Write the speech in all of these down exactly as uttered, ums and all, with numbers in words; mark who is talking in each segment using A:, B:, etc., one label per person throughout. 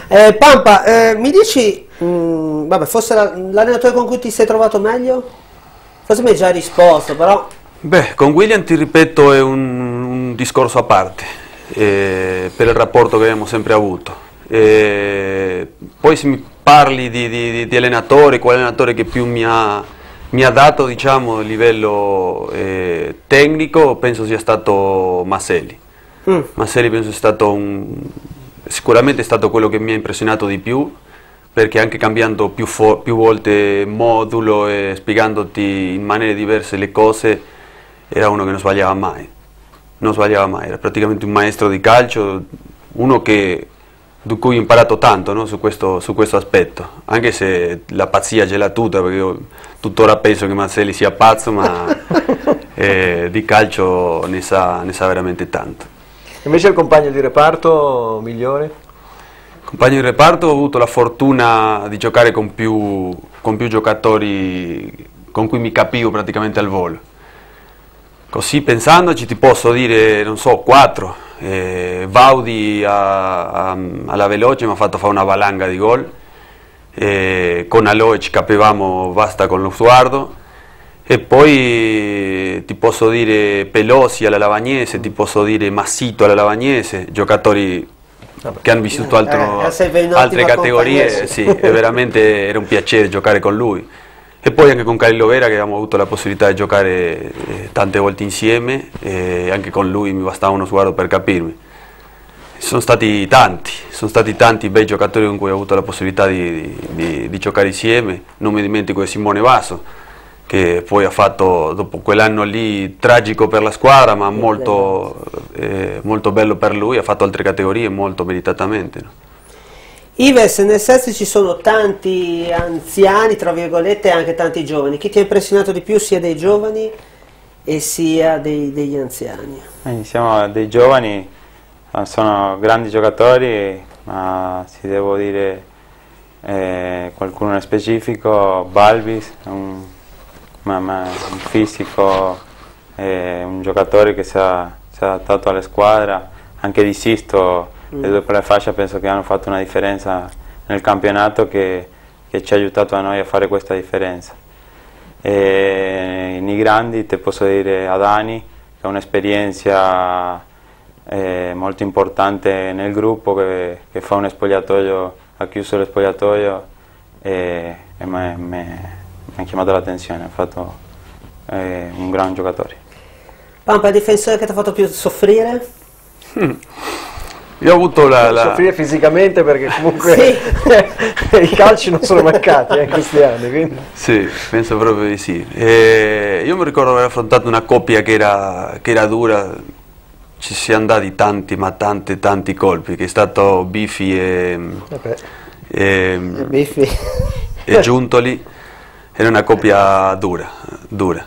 A: Eh, Pampa, eh, mi dici, mh, vabbè, forse la- l'allenatore con cui ti sei trovato meglio? Forse mi hai già risposto, però...
B: Beh, con William ti ripeto è un, un discorso a parte, eh, per il rapporto che abbiamo sempre avuto. Eh, poi se mi parli di, di, di allenatore, qual allenatore che più mi ha, mi ha dato, diciamo, a livello eh, tecnico, penso sia stato Maselli.
A: Mm.
B: Maselli penso sia stato un, sicuramente è stato quello che mi ha impressionato di più, perché anche cambiando più, più volte modulo e spiegandoti in maniere diverse le cose, era uno che non sbagliava mai, non sbagliava mai, era praticamente un maestro di calcio, uno che, di cui ho imparato tanto, no? su, questo, su questo aspetto, anche se la pazzia ce l'ha tutta, perché io tuttora penso che Maselli sia pazzo, ma eh, di calcio ne sa, ne sa veramente tanto.
C: Invece il compagno di reparto migliore?
B: Compagno di reparto ho avuto la fortuna di giocare con più, con più giocatori con cui mi capivo praticamente al volo. Così pensandoci ti posso dire, non so, quattro. Eh, Vaudi a, a, alla veloce mi ha fatto fare una valanga di gol, eh, con Aloe ci capivamo basta con lo sguardo, e poi ti posso dire Pelosi alla Lavagnese, ti posso dire Massito alla Lavagnese, giocatori che hanno vissuto altro,
A: Eh,
B: altre categorie, sì, e veramente era un piacere giocare con lui. E poi anche con Carlo Vera, che abbiamo avuto la possibilità di giocare eh, tante volte insieme, e anche con lui mi bastava uno sguardo per capirmi. Sono stati tanti, sono stati tanti bei giocatori con cui ho avuto la possibilità di, di, di giocare insieme. Non mi dimentico di Simone Vaso, che poi ha fatto, dopo quell'anno lì, tragico per la squadra, ma molto, eh, molto bello per lui, ha fatto altre categorie molto meritatamente, no?
A: Ives, nel senso ci sono tanti anziani, tra virgolette, e anche tanti giovani. Chi ti ha impressionato di più sia dei giovani e sia dei, degli anziani?
D: Iniziamo dei giovani, sono grandi giocatori, ma se devo dire eh, qualcuno nello specifico, Balvis, un, ma, ma, un fisico, eh, un giocatore che si è, si è adattato alla squadra, anche di Sisto. Le due per la fascia penso che hanno fatto una differenza nel campionato che, che ci ha aiutato a noi a fare questa differenza. E nei grandi ti posso dire Adani, che ha un'esperienza eh, molto importante nel gruppo, che, che fa un spogliatoio, ha chiuso lo spogliatoio e, e mi ha chiamato l'attenzione, ha fatto eh, un gran giocatore.
A: Pampa, il difensore che ti ha fatto più soffrire?
B: Mm. Io ho avuto la, la...
C: soffrire fisicamente, perché comunque sì. I calci non sono mancati eh, in questi anni, quindi.
B: Sì, penso proprio di sì. E io mi ricordo aver affrontato una coppia che era, che era dura, ci siamo dati tanti, ma tanti, tanti colpi, che è stato Bifi e, e,
A: Bifi.
B: e Giuntoli, era una coppia dura, dura.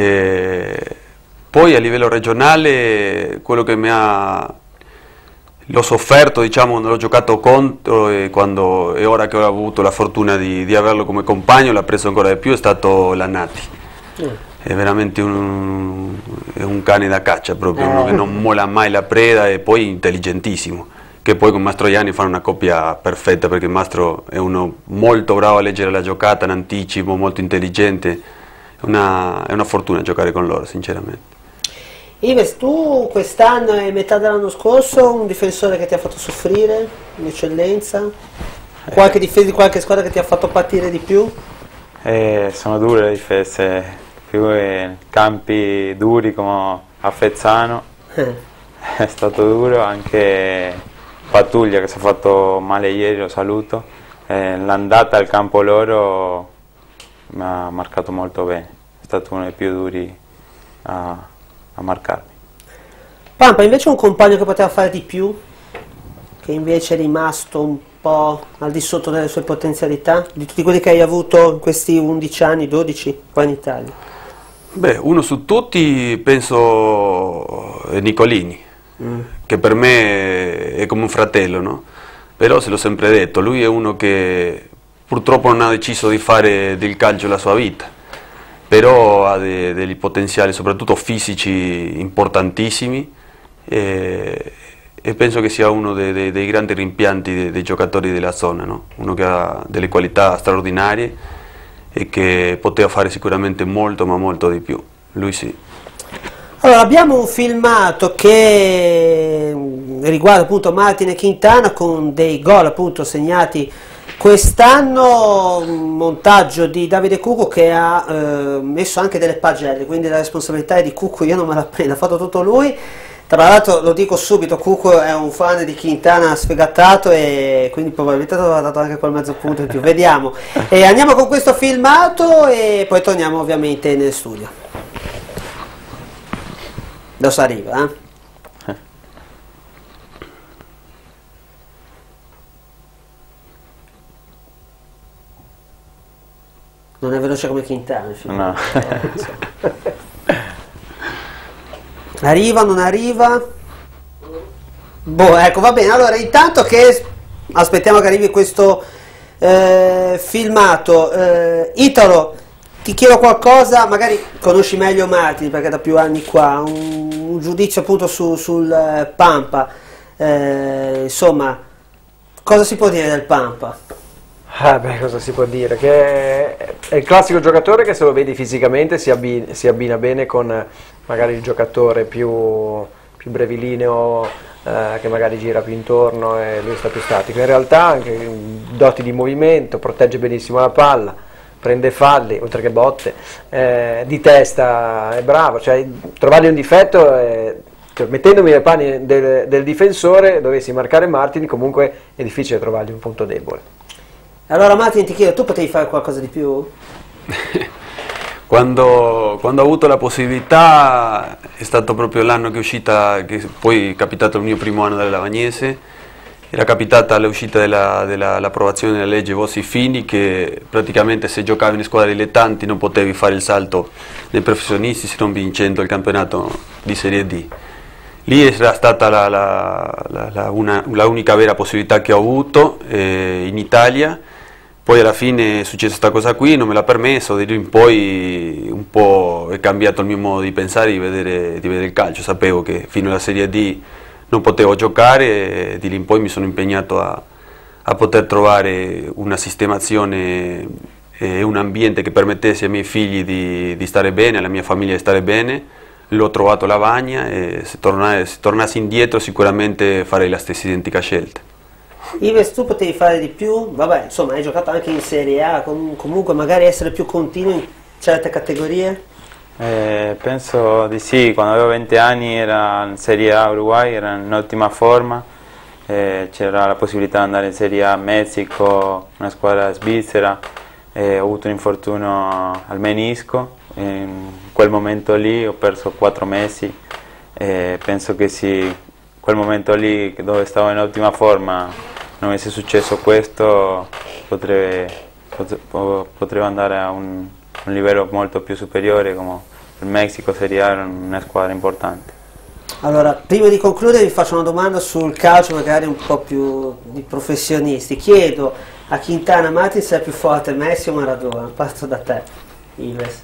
B: E poi a livello regionale quello che mi ha... L'ho sofferto, diciamo, non l'ho giocato contro, e, quando, e ora che ho avuto la fortuna di, di averlo come compagno, l'ho preso ancora di più, è stato Lannati. Mm. È veramente un, è un cane da caccia, proprio, eh. uno che non mola mai la preda, e poi intelligentissimo, che poi con Mastroianni fanno una coppia perfetta, perché Mastro è uno molto bravo a leggere la giocata in anticipo, molto intelligente, è una, è una fortuna giocare con loro, sinceramente.
A: Ives, tu quest'anno e metà dell'anno scorso un difensore che ti ha fatto soffrire, un'eccellenza? Qualche difesa di qualche squadra che ti ha fatto patire di più?
D: Eh, sono dure le difese, più in campi duri come a Fezzano, eh. È stato duro, anche Pattuglia che si è fatto male ieri, lo saluto, eh, l'andata al campo loro mi ha marcato molto bene, è stato uno dei più duri a... a marcarmi.
A: Pampa, invece un compagno che poteva fare di più, che invece è rimasto un po' al di sotto delle sue potenzialità, di tutti quelli che hai avuto in questi undici anni, dodici qua in Italia?
B: Beh, uno su tutti penso è Nicolini, mm. che per me è come un fratello, no? Però se l'ho sempre detto, lui è uno che purtroppo non ha deciso di fare del calcio la sua vita, però ha de, dei potenziali, soprattutto fisici, importantissimi, e, e penso che sia uno dei, dei, dei grandi rimpianti dei, dei giocatori della zona, no? Uno che ha delle qualità straordinarie e che poteva fare sicuramente molto ma molto di più, lui sì.
A: Allora, abbiamo un filmato che riguarda appunto Martin e Quintana con dei gol appunto segnati quest'anno, un montaggio di Davide Cucco che ha eh, messo anche delle pagelle, quindi la responsabilità è di Cucco, io non me la prendo, ha fatto tutto lui. Tra l'altro lo dico subito, Cucco è un fan di Quintana sfegatato e quindi probabilmente avrà dato anche quel mezzo punto in più, vediamo. E andiamo con questo filmato e poi torniamo ovviamente nel studio. Adesso arriva, eh? Non è veloce come Quintana il film.
D: No.
A: Arriva, non arriva? Boh, ecco, va bene. Allora, intanto che aspettiamo che arrivi questo eh, filmato, eh, Italo, ti chiedo qualcosa, magari conosci meglio Martin perché da più anni qua, un, un giudizio appunto su, sul eh, Pampa, eh, insomma, cosa si può dire del Pampa?
C: Ah beh, cosa si può dire? Che è il classico giocatore che se lo vedi fisicamente si abbina, si abbina bene con magari il giocatore più, più brevilineo, eh, che magari gira più intorno e lui sta più statico. In realtà anche doti di movimento, protegge benissimo la palla, prende falli, oltre che botte, eh, di testa è bravo, cioè trovargli un difetto, è, cioè, mettendomi nei panni del, del difensore, dovessi marcare Martin, comunque è difficile trovargli un punto debole.
A: Allora Martin, ti chiedo, tu potevi fare qualcosa di più?
B: Quando, quando ho avuto la possibilità è stato proprio l'anno che è uscita, che poi è capitato il mio primo anno della Lavagnese, era capitata l'uscita dell'approvazione della legge Bossi-Fini che praticamente se giocavi in squadre dilettanti non potevi fare il salto dei professionisti se non vincendo il campionato di Serie D. Lì era stata la, la, la, la, una, la unica vera possibilità che ho avuto eh, in Italia. Poi alla fine è successa questa cosa qui, non me l'ha permesso, di lì in poi un po' è cambiato il mio modo di pensare, di vedere, di vedere il calcio. Sapevo che fino alla Serie D non potevo giocare e di lì in poi mi sono impegnato a, a poter trovare una sistemazione e un ambiente che permettesse ai miei figli di, di stare bene, alla mia famiglia di stare bene. L'ho trovato a Lavagna e se, torna, se tornassi indietro sicuramente farei la stessa identica scelta.
A: Ives, tu potevi fare di più? Vabbè, insomma, hai giocato anche in Serie A, com comunque magari essere più continuo in certe categorie?
D: Eh, penso di sì, quando avevo venti anni era in Serie A Uruguay, era in ottima forma, eh, c'era la possibilità di andare in Serie A Messico, una squadra svizzera, eh, ho avuto un infortunio al menisco, in quel momento lì ho perso quattro mesi, eh, penso che sì, quel momento lì dove stavo in ottima forma non avesse successo questo, potrei, potrei andare a un, un livello molto più superiore, come il Messico Serie A era una squadra importante.
A: Allora, prima di concludere vi faccio una domanda sul calcio magari un po' più di professionisti. Chiedo a Quintana Martin se è più forte Messi o Maradona. Parto da te, Ives.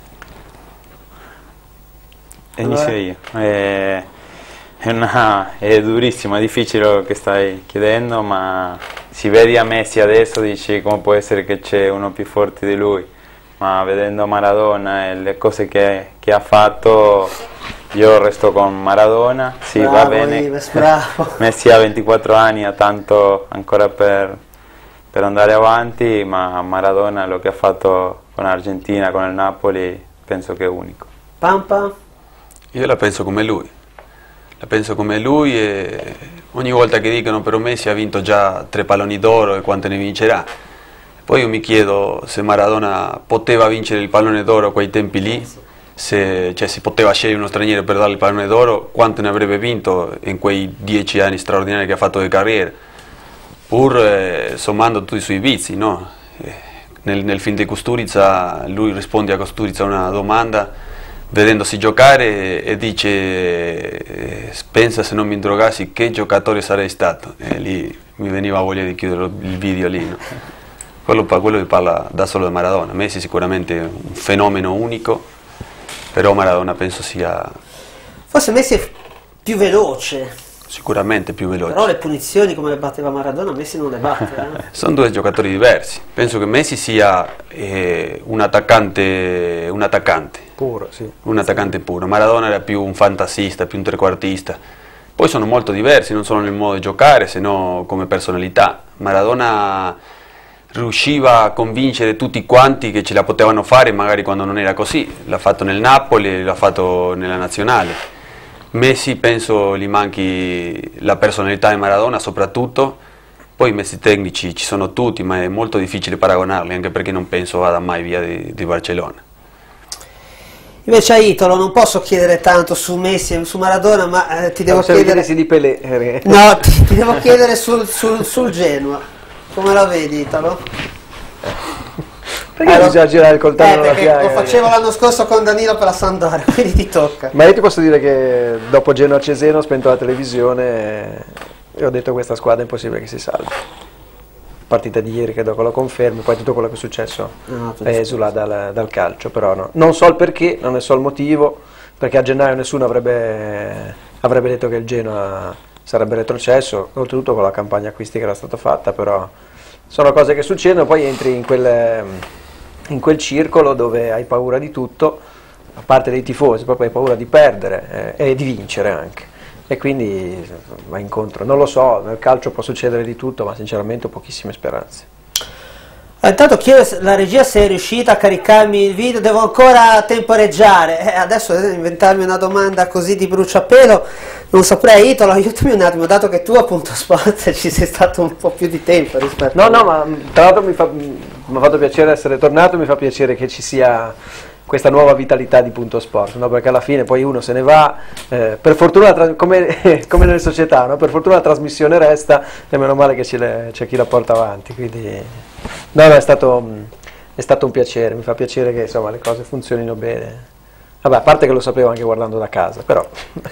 D: Inizio allora. io. Eh, È, una, è durissimo, è difficile quello che stai chiedendo, ma si vedi a Messi adesso dici come può essere che c'è uno più forte di lui, ma vedendo Maradona e le cose che, che ha fatto io resto con Maradona. Sì,
A: bravo,
D: va bene,
A: Ives, bravo.
D: Messi ha ventiquattro anni, ha tanto ancora per, per andare avanti, ma Maradona lo che ha fatto con l'Argentina, con il Napoli, penso che è unico.
A: Pampa?
B: Io la penso come lui. La penso come lui e ogni volta che dicono però Messi ha vinto già tre palloni d'oro e quante ne vincerà. Poi io mi chiedo se Maradona poteva vincere il pallone d'oro a quei tempi lì, se cioè, si poteva scegliere uno straniero per dargli il pallone d'oro, quanto ne avrebbe vinto in quei dieci anni straordinari che ha fatto di carriera, pur eh, sommando tutti i suoi vizi, no? eh, nel, nel film di Kusturica lui risponde a Kusturica una domanda vedendosi giocare e dice eh, pensa se non mi drogassi che giocatore sarei stato, e lì mi veniva voglia di chiudere il video lì, no? quello, quello che parla da solo di Maradona. Messi sicuramente è un fenomeno unico, però Maradona penso sia...
A: Forse Messi è più veloce,
B: sicuramente più veloce.
A: Però le punizioni come le batteva Maradona, Messi non le batte. Eh?
B: Sono due giocatori diversi. Penso che Messi sia eh, un attaccante, un attaccante.
C: Puro, sì.
B: Un attaccante puro. Maradona era più un fantasista, più un trequartista. Poi sono molto diversi, non solo nel modo di giocare, se no come personalità. Maradona riusciva a convincere tutti quanti che ce la potevano fare, magari quando non era così. L'ha fatto nel Napoli, l'ha fatto nella nazionale. Messi penso gli manchi la personalità di Maradona soprattutto, poi i mezzi tecnici ci sono tutti, ma è molto difficile paragonarli, anche perché non penso vada mai via di, di Barcellona.
A: Invece a Italo non posso chiedere tanto su Messi e su Maradona, ma eh, ti devo chiedere...
C: di Pelé.
A: No, ti, ti devo chiedere sul, sul, sul Genoa. Come la vedi, Italo?
C: Perché allora, bisogna girare il coltello
A: eh,
C: nella piaga?
A: Lo facevo l'anno scorso con Danilo per la Sampdoria, quindi ti tocca.
C: Ma io ti posso dire che dopo Genoa Cesena ho spento la televisione e ho detto questa squadra è impossibile che si salvi. Partita di ieri che dopo lo confermi, poi tutto quello che è successo no, esula dal, dal calcio, però no. Non so il perché, non ne so il motivo, perché a gennaio nessuno avrebbe, avrebbe detto che il Genoa sarebbe retrocesso, oltretutto con la campagna acquisti che era stata fatta, però sono cose che succedono, poi entri in quel, in quel circolo dove hai paura di tutto, a parte dei tifosi, proprio hai paura di perdere eh, e di vincere anche. E quindi va incontro, non lo so, nel calcio può succedere di tutto, ma sinceramente ho pochissime speranze.
A: Intanto chiedo la regia se è riuscita a caricarmi il video, devo ancora temporeggiare, eh, adesso inventarmi una domanda così di bruciapelo, non saprei. Italo, aiutami un attimo, dato che tu appunto Sport ci sei stato un po' più di tempo rispetto
C: no,
A: a...
C: No, ma tra l'altro mi, fa, mi ha fatto piacere essere tornato, mi fa piacere che ci sia questa nuova vitalità di Punto Sport, no? Perché alla fine poi uno se ne va, eh, per fortuna come, come nelle società, no? Per fortuna la trasmissione resta e meno male che c'è chi la porta avanti, quindi no, no, è stato, è stato un piacere, mi fa piacere che insomma le cose funzionino bene. Vabbè, a parte che lo sapevo anche guardando da casa, però...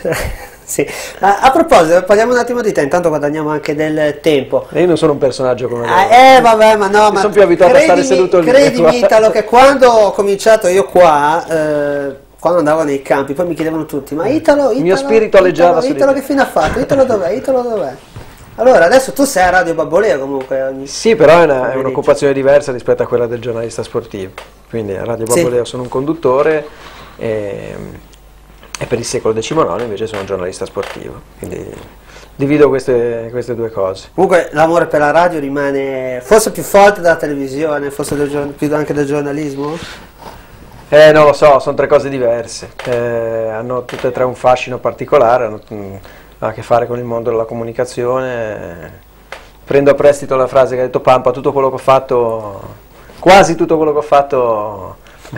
A: Sì. A, a proposito, parliamo un attimo di te, intanto guadagniamo anche del tempo.
C: E io non sono un personaggio come
A: ah, Eh, eh vabbè, ma no,
C: mi
A: ma
C: sono più abituato
A: credimi,
C: a stare seduto lì.
A: Credimi, Italo, che quando ho cominciato io qua, eh, quando andavo nei campi, poi mi chiedevano tutti, ma Italo, Italo,
C: il mio spirito alleggiava
A: Italo,
C: su
A: Italo che fine ha fatto? Italo dov'è? Italo dov'è? Allora, adesso tu sei a Radio Babboleo comunque. Ogni...
C: Sì, però è, una, è un'occupazione diversa rispetto a quella del giornalista sportivo. Quindi a Radio Babboleo sì. Sono un conduttore e, e per il secolo diciannove invece sono un giornalista sportivo. Quindi divido queste, queste due cose.
A: Comunque l'amore per la radio rimane forse più forte della televisione, forse del, più anche del giornalismo?
C: Eh, non lo so, sono tre cose diverse. Eh, hanno tutte e tre un fascino particolare, hanno, ha a che fare con il mondo della comunicazione. Prendo a prestito la frase che ha detto Pampa, tutto quello che ho fatto, quasi tutto quello che ho fatto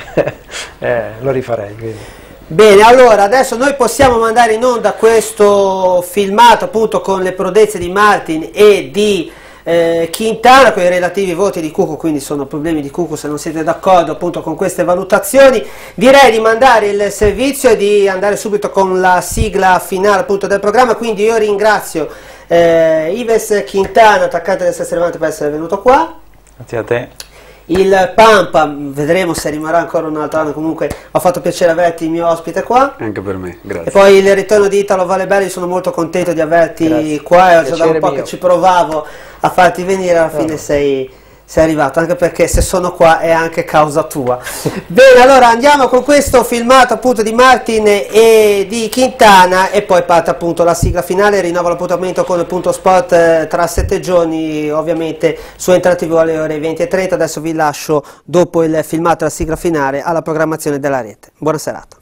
C: eh, lo rifarei. Quindi.
A: Bene, allora adesso noi possiamo mandare in onda questo filmato appunto con le prodezze di Martin e di eh, Quintana con i relativi voti di Cucu, quindi sono problemi di Cucu se non siete d'accordo appunto con queste valutazioni. Direi di mandare il servizio e di andare subito con la sigla finale appunto del programma, quindi io ringrazio eh, Ives Quintana, attaccante del Sestri Levante, per essere venuto qua.
D: Grazie a te.
A: Il Pampa, vedremo se rimarrà ancora un altro anno, comunque ha fatto piacere averti il mio ospite qua.
B: Anche per me, grazie.
A: E poi il ritorno di Italo Vallebelli, sono molto contento di averti grazie. Qua, era già da un po' mio. Che ci provavo a farti venire, alla fine no. sei, sei arrivato, anche perché se sono qua è anche causa tua. Bene, allora andiamo con questo filmato appunto di Martin e di Quintana e poi parte appunto la sigla finale. Rinnovo l'appuntamento con il Punto Sport eh, tra sette giorni, ovviamente su Entra tivù alle ore venti e trenta. Adesso vi lascio dopo il filmato e la sigla finale alla programmazione della rete. Buona serata.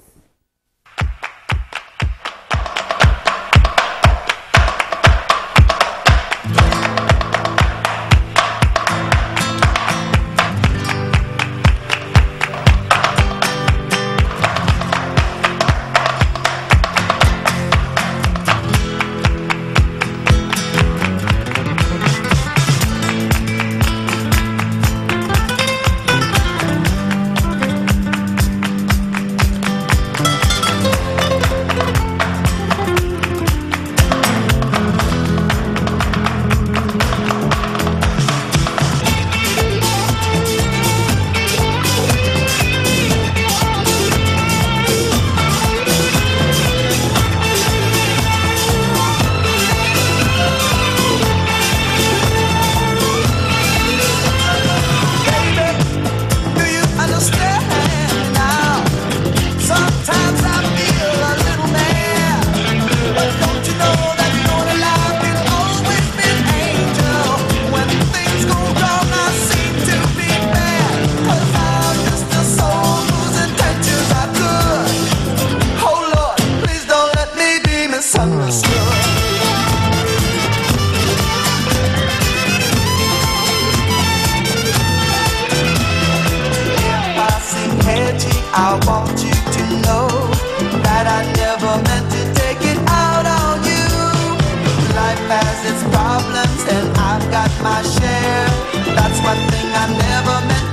E: problems and I've got my share. That's one thing I never meant